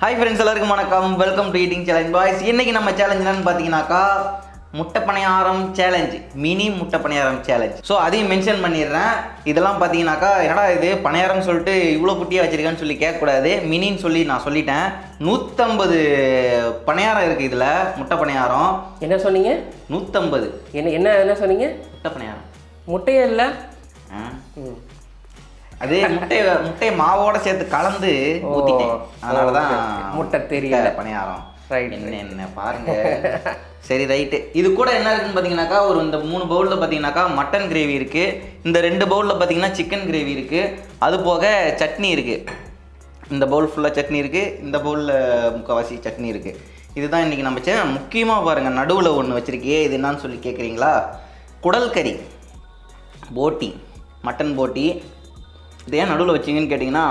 Hi friends, எல்லாருக்கும் வணக்கம். Welcome to Eating Challenge Boys. இன்னைக்கு நம்ம சேலஞ்ச் என்னன்னு பாத்தீங்கன்னாக்கா முட்டை பணியாரம் சேலஞ்ச், மினி முட்டை பணியாரம் சேலஞ்ச். ஸோ அதையும் மென்ஷன் பண்ணிடுறேன். இதெல்லாம் பார்த்தீங்கன்னாக்கா என்னடா இது பணியாரம்னு சொல்லிட்டு இவ்வளோ குட்டியாக வச்சிருக்கேன்னு சொல்லி கேட்கக்கூடாது. மினின்னு சொல்லி நான் சொல்லிட்டேன். 150 பணியாரம் இருக்குது இதில். முட்டை பணியாரம் என்ன சொன்னீங்க? 150. என்ன சொன்னீங்க? முட்டை பணியாரம் முட்டையே இல்லை. அது முட்டை மாவோட சேர்த்து கலந்து ஊற்றிட்டேன். அதனால தான் முட்டை தெரியல பணியாரம். என்ன பாருங்க. சரி ரைட்டு. இது கூட என்ன இருக்குன்னு பார்த்தீங்கன்னாக்கா இந்த 3 பவுலில் பார்த்தீங்கன்னாக்கா மட்டன் கிரேவி இருக்குது. இந்த 2 பவுலில் பார்த்தீங்கன்னா சிக்கன் கிரேவி இருக்குது. அது போக சட்னி இருக்குது. இந்த பவுல் ஃபுல்லாக சட்னி இருக்குது. இந்த பவுலில் முக்கால்வாசி சட்னி இருக்குது. இதுதான் இன்றைக்கி நம்ம முக்கியமாக பாருங்கள், நடுவில் ஒன்று வச்சுருக்கே. இது என்னான்னு சொல்லி கேட்குறீங்களா? குடல் கறி போட்டி, மட்டன் போட்டி. இது ஏன் நடுவில் வச்சிங்கன்னு கேட்டிங்கன்னா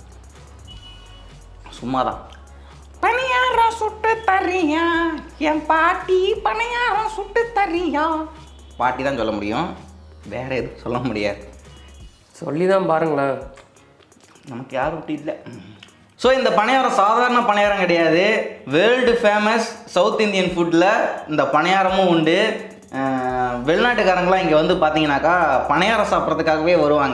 சும்மா தான். பணியாரம் சுட்டு தரியா என் பாட்டி, பணியாரம் சுட்டு தரியா. பாட்டி தான் சொல்ல முடியும், வேற எதுவும் சொல்ல முடியாது. சொல்லி தான் பாருங்களேன், நமக்கு யாரும் விட்டு இல்லை. ஸோ இந்த பணியாரம் சாதாரண பணியாரம் கிடையாது. வேர்ல்டு ஃபேமஸ் சவுத் இந்தியன் ஃபுட்டில் இந்த பணியாரமும் உண்டு. வெளிநாட்டுக்காரங்களாம் இங்கே வந்து பார்த்தீங்கன்னாக்கா பணியாரம் சாப்பிட்றதுக்காகவே வருவாங்க.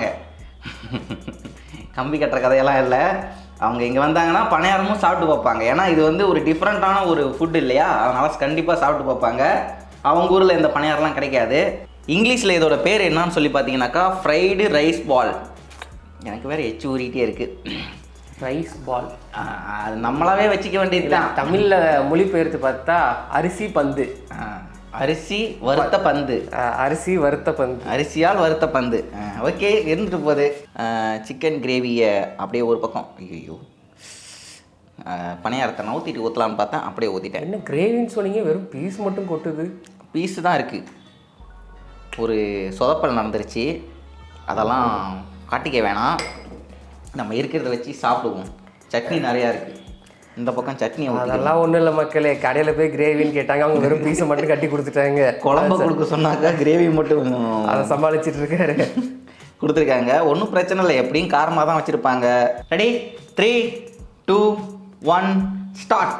கம்பி கட்டுற கதையெல்லாம் இல்லை. அவங்க இங்கே வந்தாங்கன்னா பணியாரமும் சாப்பிட்டு பார்ப்பாங்க. ஏன்னா இது வந்து ஒரு டிஃப்ரெண்ட்டான ஒரு ஃபுட் இல்லையா, அதனால் கண்டிப்பாக சாப்பிட்டு பார்ப்பாங்க. அவங்க ஊரில் இந்த பணியாரம்லாம் கிடைக்காது. இங்கிலீஷில் இதோட பேர் என்னன்னு சொல்லி பார்த்தீங்கன்னாக்கா ஃப்ரைடு ரைஸ் பால். எனக்கு வேறு எச்சு ஊறிக்கிட்டே இருக்குது. ரைஸ் பால் அது நம்மளாவே வச்சுக்க வேண்டியது தான். தமிழில் மொழிபெயர்த்து பார்த்தா அரிசி பந்து. அரிசி வறுத்த பந்து. அரிசி வறுத்த பந்து, அரிசியால் வறுத்த பந்து. ஓகே, இருந்துட்டு போகுது. சிக்கன் கிரேவியை அப்படியே ஒரு பக்கம். ஐயோ, பணியாரத்தை ஊற்றிட்டு ஊற்றலான்னு பார்த்தேன், அப்படியே ஊற்றிட்டேன். என்ன கிரேவின்னு சொன்னீங்க? வெறும் பீஸ் மட்டும் கொட்டுது. பீஸு தான் இருக்குது. ஒரு சொதப்பல் நடந்துருச்சு, அதெல்லாம் காட்டிக்க வேணாம். நம்ம இருக்கிறத வச்சு சாப்பிடுவோம். சட்னி நிறையா இருக்குது. இந்த பக்கம் சட்னி. அதெல்லாம் ஒன்றும் இல்லை மக்களே, கடையில் போய் கிரேவின்னு கேட்டாங்க, அவங்க வெறும் பீஸை மட்டும் கட்டி கொடுத்துட்டாங்க. குழம்பு கொடுக்க சொன்னாக்கா கிரேவி மட்டும் அதை சமாளிச்சுட்டு இருக்காரு. கொடுத்துருக்காங்க. ஒன்றும் பிரச்சனை இல்லை, எப்படியும் காரமாக தான் வச்சுருப்பாங்க. Ready, 3, 2, 1 start.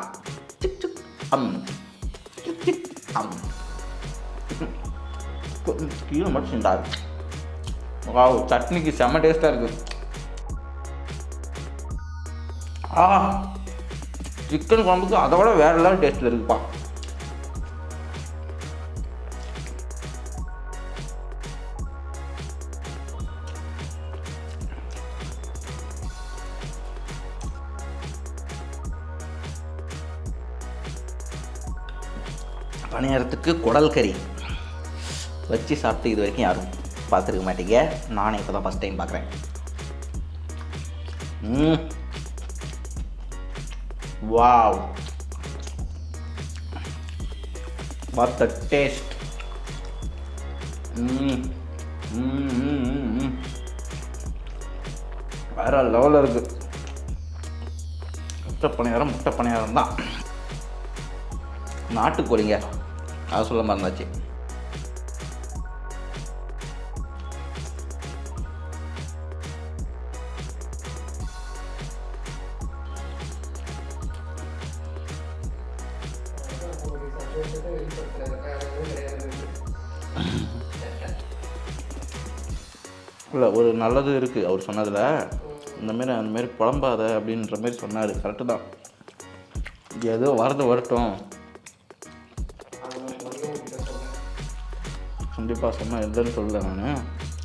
கீழே மட்டும் செஞ்சாரு. சட்னிக்கு செம்ம டேஸ்ட்டாக இருக்குது. சிக்கன் குழம்புக்கு அதை விட வேறு லெவல் டேஸ்ட்டில் இருக்குப்பா. பணியாரத்துக்கு குடல் கறி வச்சு சாப்பிட்டு இது வரைக்கும் யாரும் பார்த்துருக்க மாட்டீங்க. நானே இப்போ தான் ஃபஸ்ட் டைம் பார்க்குறேன். Wow, what the taste. வேற லெவலில் இருக்குது. முட்டை பணியாரம் தான். நாட்டுக்கோழிங்க, அது சொல்ல மறந்தாச்சு. இல்லை, ஒரு நல்லது இருக்குது அவர் சொன்னதில். அந்த மாரி புலம்பாத அப்படின்ற மாரி சொன்னார். கரெக்டு தான். ஏதோ வரட்டும். கண்டிப்பாக சொன்னால் எதுன்னு சொல்லலை நான்.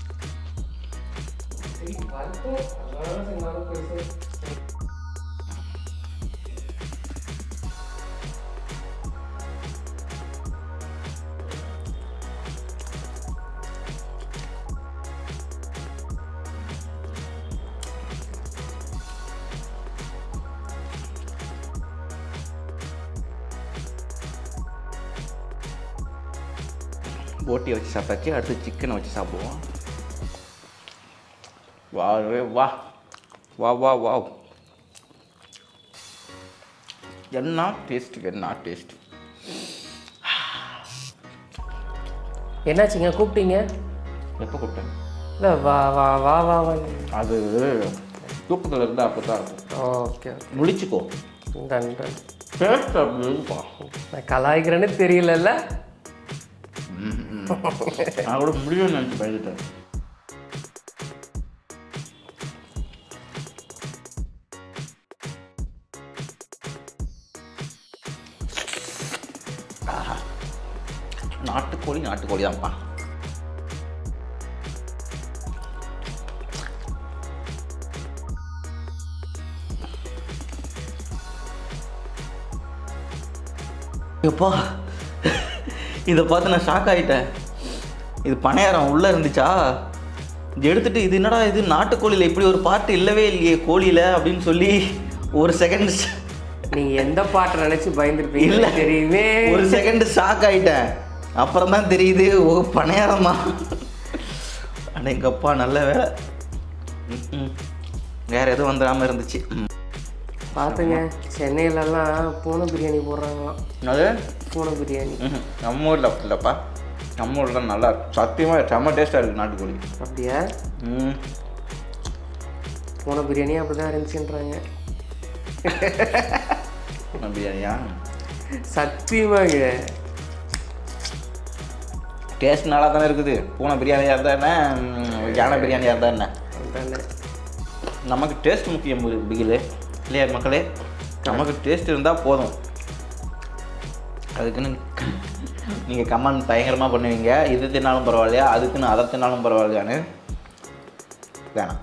போட்டியை வச்சு சாப்பிட்டாச்சு. அடுத்து சிக்கனை வச்சு சாப்பிடுவோம். வா வா வா வா வா என்ன டேஸ்ட். என்னாச்சுங்க, கூப்பிட்டீங்க? எப்போ கூப்பிட்டேன்? இல்லை, வா வா வா வா. அது தூக்கத்தில் இருந்தால் அப்போ தான் இருக்கும். ஓகே, முடிச்சுக்கோ. டேஸ்ட் அப்படி இருக்குப்பா. நான் கலாய்க்கிறேன்னு தெரியலல்ல. நான் கூட முடியும்னு நினச்சி பயந்துட்டேன். நாட்டுக்கோழி தான்ப்பா. எப்பா இதை பார்த்து நான் ஷாக் ஆகிட்டேன். இது பனையாரம் உள்ளே இருந்துச்சா, இது எடுத்துகிட்டு இது என்னடா இது நாட்டுக்கோழியில் இப்படி ஒரு பார்ட்டு இல்லவே இல்லையே கோழியில் அப்படின்னு சொல்லி ஒரு செகண்ட் நீங்கள் எந்த பாட்டை நினச்சி பயந்துருப்பீங்க இல்லை தெரியுமே. ஒரு செகண்ட் ஷாக் ஆகிட்டேன். அப்புறம் தான் தெரியுது ஓ பனையாரம் தான். ஆனால் எங்கள் அப்பா நல்ல வேலை வேறு எதுவும் வந்துடாமல் இருந்துச்சு. பார்த்துங்க சென்னையிலலாம் பூனை பிரியாணி போடுறாங்களாம். அது பூனை பிரியாணி நம்ம ஊரில் அப்படி இல்லைப்பா. நம்ம ஊரில் நல்லா சத்தியமாக செம்ம டேஸ்ட்டாக இருக்குது நாட்டுக்கோழி. அப்படியா? பூனை பிரியாணி அப்படி தான் இருந்துச்சுன்றாங்க. பூனை பிரியாணியா? சத்தியமாங்க டேஸ்ட் நல்லா தானே இருக்குது. பூனை பிரியாணியாக இருந்தால் என்ன, யானை பிரியாணியாக இருந்தால் என்ன, நமக்கு டேஸ்ட் முக்கியம் பிகிலு இல்லையா மக்களே? நமக்கு டேஸ்ட் இருந்தால் போதும். அதுக்குன்னு நீங்கள் கமெண்ட் பயங்கரமாக பண்ணுவீங்க, இது தின்னாலும் பரவாயில்லையா, அதுக்குன்னு அதை தின்னாலும் பரவாயில்லையான்னு. வேணாம்.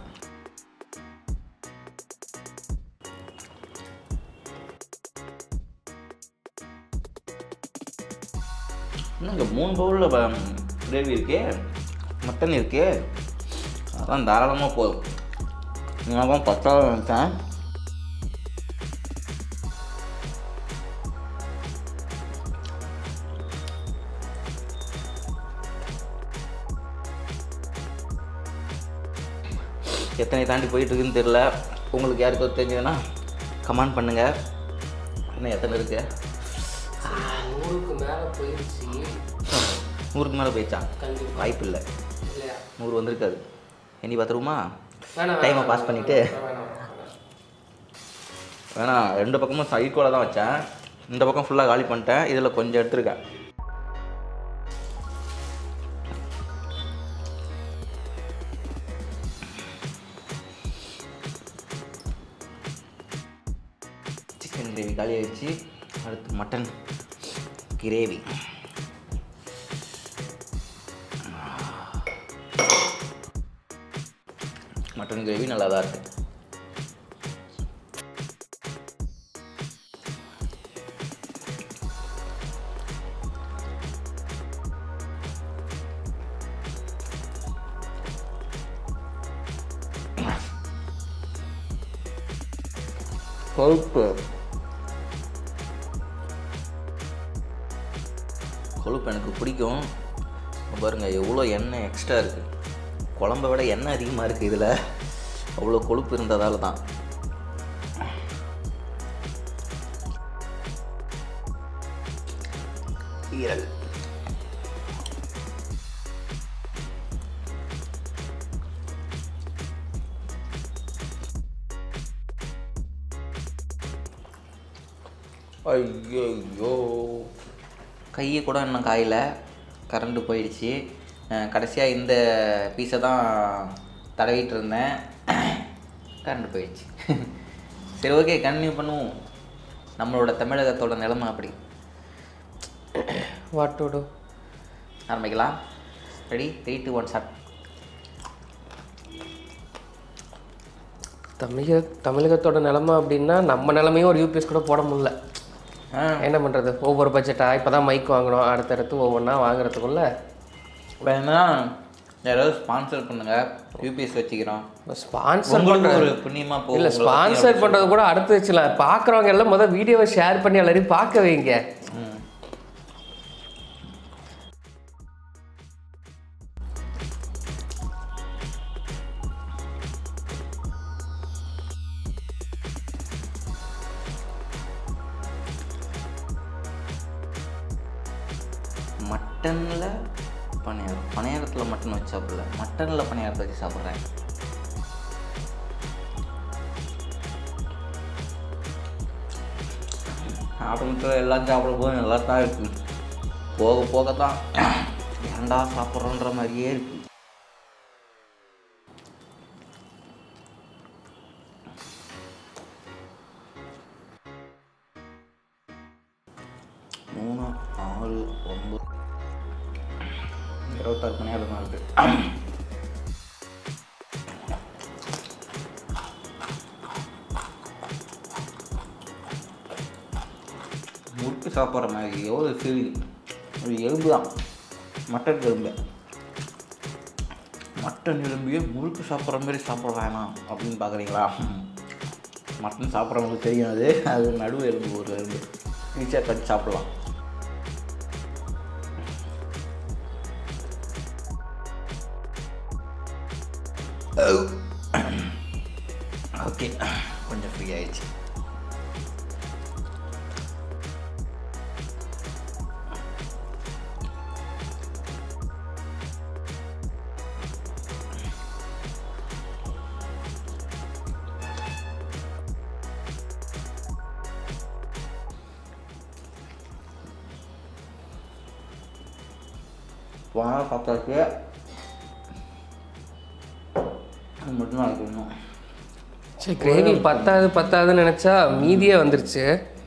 இன்னும் இங்கே 3 பவுலில் கிரேவி இருக்கே, மட்டன் இருக்கே, அதான் தாராளமாக போதும். நான் 10 நினச்சேன். எத்தனை தாண்டி போயிட்டுருக்குன்னு தெரில. உங்களுக்கு யாருக்கோ தெரிஞ்சதுன்னா கமெண்ட் பண்ணுங்கள். இன்னும் எத்தனை இருக்குது? 100க்கு மேலே போயிடுச்சு. 100க்கு மேலே போயிடுச்சா? வாய்ப்பு இல்லை. 100 வந்திருக்காது. எண்ணி பார்த்துருவோமா? டைமை பாஸ் பண்ணிவிட்டு வேணாம். 2 பக்கமும் ஈக்குவலாக தான் வச்சேன். இந்த பக்கம் ஃபுல்லாக காலி பண்ணிட்டேன். இதில் கொஞ்சம் எடுத்துருக்கேன். சிக்கன் கிரேவி காலி ஆகிடுச்சு. அடுத்து மட்டன் கிரேவி. மட்டன் கிரேவி நல்லா தான் இருக்குது. கொழுப்பு எனக்கு பிடிக்கும். பாருங்கள் எவ்வளோ எண்ணெய் எக்ஸ்ட்ரா இருக்குது. குழம்பை விட எண்ணெய் அதிகமாக இருக்குது இதில். அவ்வளோ கொழுப்பு இருந்ததால் தான். ஈரல் ஐயோ கையை கூட இன்னும் காயில் கரண்டு போயிடுச்சு. கடைசியாக இந்த பீஸை தான் தடவிட்டு இருந்தேன், கரண்டு போயிடுச்சு. சரி ஓகே கண்டினியூ பண்ணுவோம். நம்மளோட தமிழகத்தோட நிலைமை அப்படி. வாட்டோடு ஆரம்பிக்கலாம். ரெடி? 3, 2, 1 ஸ்டார்ட். தமிழகத்தோட நிலமை அப்படின்னா நம்ம நிலமையும் ஒரு யூபிஎஸ் கூட போட முடியல. என்ன பண்ணுறது, ஒவ்வொரு பட்ஜெட்டாக இப்போ தான் மைக் வாங்கணும், அடுத்தடுத்து ஒவ்வொன்றா வாங்குறதுக்குள்ள வேணா யாராவது ஸ்பான்சர் பண்ணுங்கள், யூபிஎஸ் வச்சுக்கிறோம். ஸ்பான்சர் பண்ணுற ஒரு புண்ணியமாக போகும். இல்லை ஸ்பான்சர் பண்ணுறது கூட அடுத்து வச்சுக்கலாம். பார்க்குறவங்க எல்லாம் முதல் வீடியோவை ஷேர் பண்ணி எல்லாரையும் பார்க்க வைங்க. மட்டனில் பணியாரம், பணியாரத்தில் மட்டன் வச்சு சாப்பிடல, மட்டனில் பணியாரத்தை வச்சு சாப்பிட்றேன். ஆரம்பத்தில் எல்லாம் சாப்பிடும்போது நல்லா தான் இருக்குது. போக போக தான் ஏன்டா சாப்பிட்றோன்ற மாதிரியே இருக்குது. மூணு 6 9 26 மணி நேரம் தான் இருக்குது. முறுக்கு சாப்பிட்ற மாதிரி எவ்வளோ ஃபீலிங். ஒரு எலும்பு தான், மட்டன் எலும்பு. மட்டன் எலும்பியே முறுக்கு சாப்பிட்ற மாதிரி சாப்பிட்றானா அப்படின்னு பார்க்குறீங்களா? மட்டன் சாப்பிட்றவங்களுக்கு தெரியும். அது நடுவு எலும்பு, ஒரு எலும்பு ஈஸியாக கட்டி சாப்பிட்லாம். ஓகே, கொஞ்சம் ஃப்ரீ ஆயிடுச்சு. போனால் சாப்பிட்டாச்சு. மட்டும் தான் இருக்கணும். சரி, கிரேவி பத்தாதுன்னு நினச்சா மீதியே வந்துருச்சு.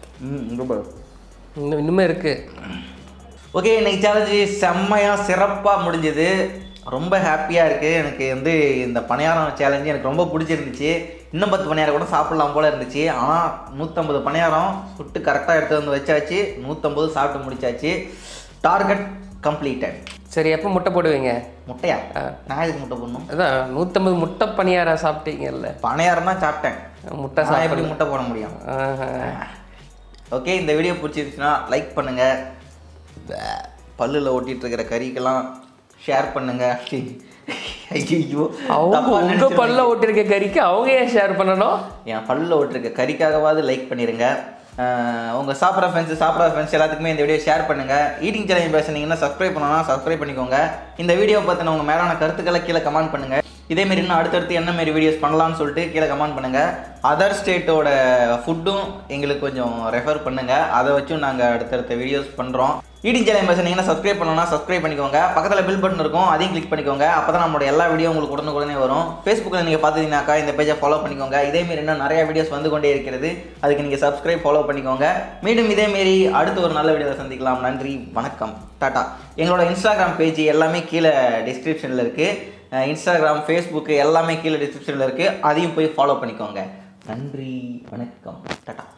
இன்னுமே இருக்குது. ஓகே, இன்னைக்கு சேலஞ்சு செம்மையாக சிறப்பாக முடிஞ்சது. ரொம்ப ஹாப்பியாக இருக்குது. எனக்கு இந்த பணியாரம் சேலஞ்சு எனக்கு ரொம்ப பிடிச்சிருந்துச்சு. இன்னும் 10 பணியாரம் கூட சாப்பிட்லாம் போல் இருந்துச்சு. ஆனால் 150 பணியாரம் சுட்டு கரெக்டாக எடுத்து வந்து வச்சாச்சு. 150 சாப்பிட்டு முடிச்சாச்சு. Target completed. சரி, எப்போ முட்டை போடுவீங்க? முட்டையா? நான் எதுக்கு முட்டை போடணும்? அதான் 150 முட்டை பணியாரம் சாப்பிட்டீங்கல்ல. பணியாரம் தான் சாப்பிட்டேன், முட்டை எப்படி முட்டை போட முடியும்? ஓகே, இந்த வீடியோ பிடிச்சிருச்சுன்னா லைக் பண்ணுங்கள். பல்லில் ஒட்டிகிட்டு இருக்கிற கறிக்கெல்லாம் ஷேர் பண்ணுங்கள். ஐயோ, உங்கள் பல்லில் ஒட்டிருக்க கறிக்கு அவங்க ஏன் ஷேர் பண்ணணும்? என் பல்லில் ஒட்டிருக்க கறிக்காகவாது லைக் பண்ணிடுங்க. உங்கள் சாப்பிட்ற ஃப்ரெண்ட்ஸ் எல்லாத்துக்குமே இந்த வீடியோ ஷேர் பண்ணுங்கள். ஈட்டிங் சேனல் பேசுனீங்கன்னா சப்ஸ்கிரைப் பண்ணணும்னா சப்ஸ்கிரைப் பண்ணிக்கோங்க. இந்த வீடியோ பற்றின உங்கள் மேலான கருத்துக்களை கீழே கமெண்ட் பண்ணுங்கள். இதேமாரி இன்னும் அடுத்தடுத்து என்ன மாரி வீடியோஸ் பண்ணலாம்னு சொல்லிட்டு கீழே கமெண்ட் பண்ணுங்கள். அதர் ஸ்டேட்டோட ஃபுட்டும் எங்களுக்கு கொஞ்சம் ரெஃபர் பண்ணுங்கள். அதை வச்சும் நாங்கள் அடுத்தடுத்த வீடியோஸ் பண்ணுறோம். ஈட்டிங் சேனல் பேசுனீங்கன்னா சப்ஸ்கிரைப் பண்ணணும்னா சப்ஸ்கிரைப் பண்ணிக்கோங்க. பக்கத்தில் பில் பட்டன் இருக்கும், அதையும் கிளிக் பண்ணிக்கோங்க. அப்போ தான் நம்மளோட எல்லா வீடியோ உங்களுக்கு உடனே வரும். ஃபேஸ்புக்கில் நீங்கள் பார்த்துட்டீங்கன்னாக்கா இந்த பேஜை ஃபாலோ பண்ணிக்கோங்க. இதேமாரி இன்னும் நிறைய வீடியோஸ் வந்து கொண்டே இருக்கிறது. அதுக்கு நீங்கள் சப்ஸ்கிரைப் ஃபாலோ பண்ணிக்கோங்க. மீண்டும் இதேமாரி அடுத்து ஒரு நல்ல வீடியோவில் சந்திக்கலாம். நன்றி, வணக்கம், டாட்டா. எங்களோட இன்ஸ்டாகிராம் பேஜ் எல்லாமே கீழே டிஸ்கிரிப்ஷனில் இருக்குது. இன்ஸ்டாகிராம், ஃபேஸ்புக்கு எல்லாமே கீழே டிஸ்கிரிப்ஷனில் இருக்குது. அதையும் போய் ஃபாலோ பண்ணிக்கோங்க. நன்றி, வணக்கம், டாட்டா.